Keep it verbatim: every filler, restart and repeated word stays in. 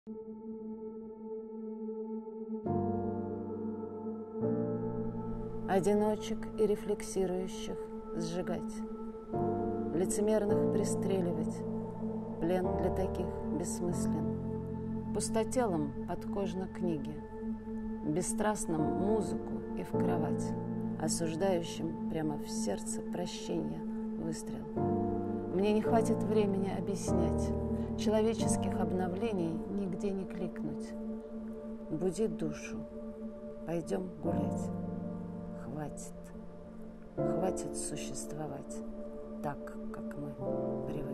Одиночек и рефлексирующих сжигать, лицемерных пристреливать, плен для таких бессмыслен, пустотелом подкожно книги, бесстрастным музыку и в кровать, осуждающим прямо в сердце прощения выстрел. Мне не хватит времени объяснять, человеческих обновлений нигде не кликнуть. Буди душу, пойдем гулять. Хватит, хватит существовать так, как мы привыкли.